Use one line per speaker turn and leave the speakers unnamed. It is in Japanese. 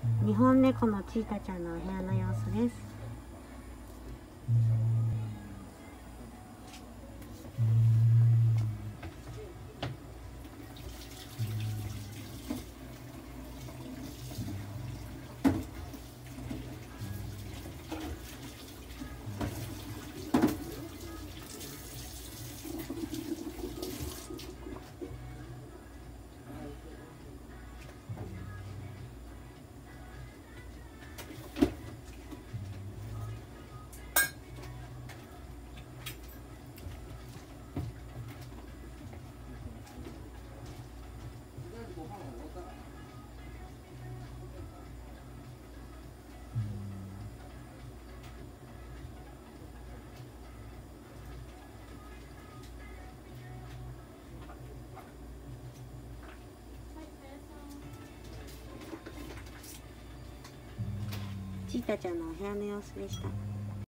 日本猫のチータちゃんのお部屋の様子です。チータちゃんのお部屋の様子でした。